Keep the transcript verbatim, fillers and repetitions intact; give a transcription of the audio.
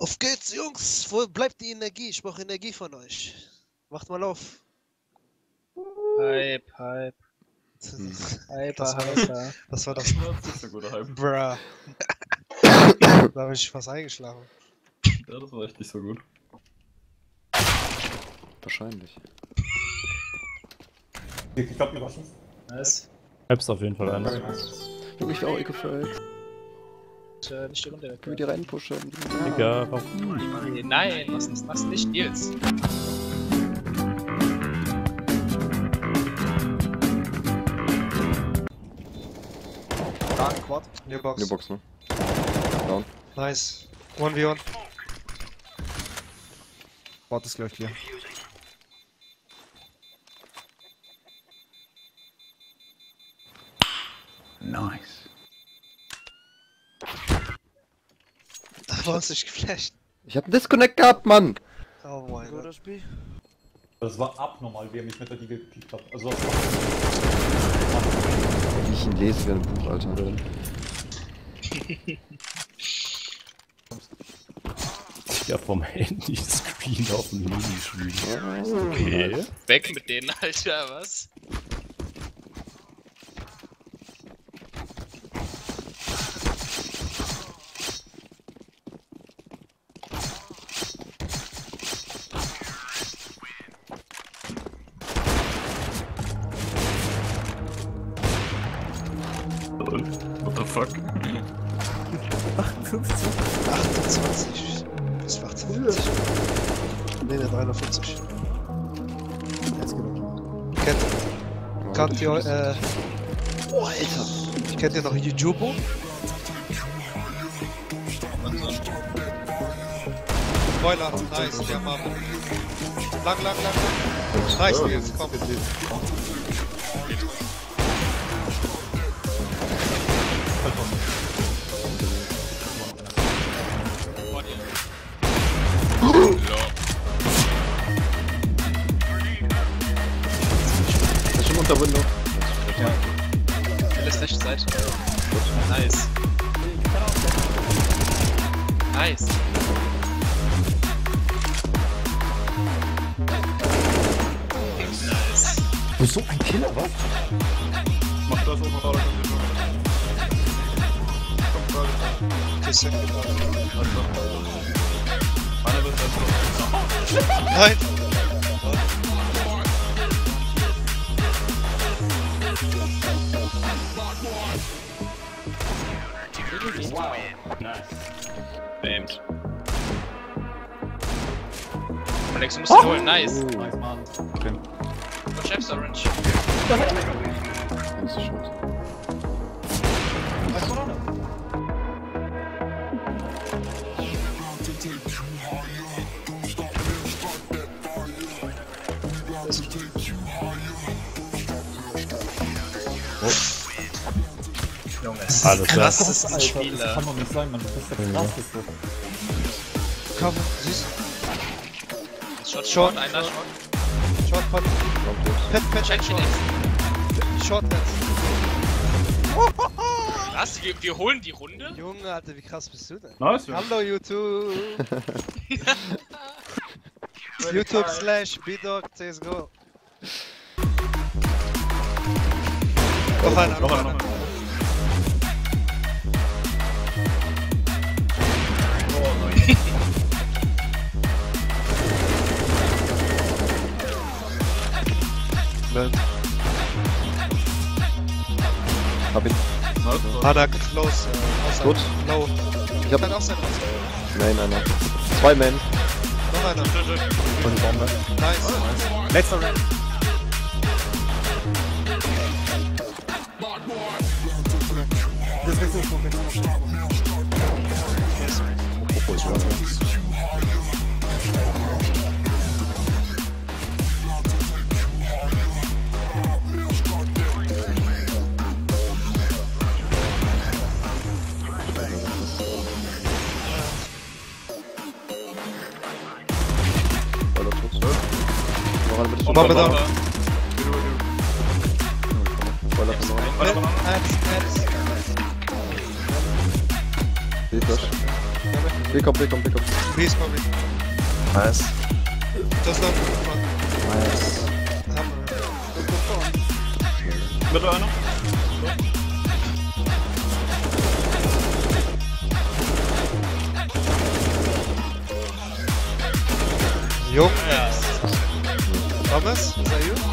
Auf geht's, Jungs! Wo bleibt die Energie? Ich brauche Energie von euch. Macht mal auf. Hype, Hype. Hm. Hyper, Das war Hyper. Das war das. Das ist ein guter Hype. Bruh. Da habe ich fast eingeschlafen. Ja, das war echt nicht so gut. Wahrscheinlich. Ich hab mir was. Nice. Hab's auf jeden Fall an. Hab mich auch eh gefällt. Äh, nicht die Runde weg. Ich will die reinpushen. Digga, warum? Nein, was ist das nicht, Nils? Dark Quad. New Box. New Box, ne? Down. Nice. one v one. Quad ist gleich clear. Nice. Da war es nicht geflasht. Ich hab einen Disconnect gehabt, Mann! Oh mein Gott. Das war abnormal, wie er mich mit der Diegel gekickt hat. Also, das Wie ich ihn lese wie ein Buch, Alter. Ja, vom Handy-Screen auf dem Mini-Screen. Okay. Weg mit denen, Alter, was? what the fuck? achtundzwanzig. Das war achtundzwanzig. Ne, ne, dreiundvierzig. Kennt, kennt ihr, äh... Oh, Alter! Kennt ihr noch Yujubo? Spoiler, nice, der Mann. Lang, lang, lang, lang. Nice, Nils, komm. Das ist schon unter Window. Ja. Alles rechte Seite. Nice. Nice. Nice. Du bist so ein Killer, was? Mach das auch noch. Küsse. Einer wird das. Nein! Baimed. Alex, du musst ihn holen, nice. Nice, Mann. Okay. Und Chef's Orange. Das ist schon. Junge, Alles klar. krassesten Spieler. Kann doch nicht sein, Mann. Das ist der krasseste. Komm, süß. Short, Short, Short, einer Short. Short, Pot. Pet, Pet, Check Short. ihn Short, Pet. Was? Wir, wir holen die Runde? Junge, Alter, wie krass bist du denn? Nice, Junge. Hallo, YouTube. YouTube slash B-Dog C S G O. Noch einer, noch einer. Hab ihn. Ah, da close, äh, außer. Gut. Low. Ich hab. Kann auch sein, außer. Nein, einer. Zwei Man. Noch einer. Und Bombe. Nice. Letzter Rank. Noch einer bitte schön. Bombe da. Spoiler verloren. Eins, eins. Seht das? Ja, B kommt, B kommt, B kommt. B ist coming. Nice. Just love. Nice. Mitte einer. Jung. Ja. Thomas, is that you?